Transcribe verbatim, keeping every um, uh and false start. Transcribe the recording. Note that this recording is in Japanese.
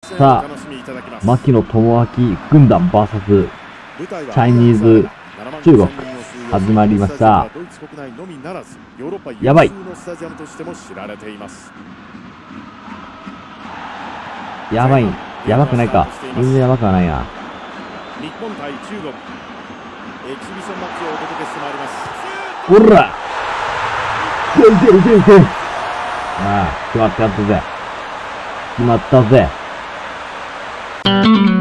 さあ、牧野智明軍団 ブイエス チャイニーズ中国始まりました。やばい。やばい。やばくないか。全然やばくはないな。 日本対中国エキシビションマッチをお届けしてまいります。 おらいけいけいけいけ。ああ、決まってやったぜ。決まったぜ。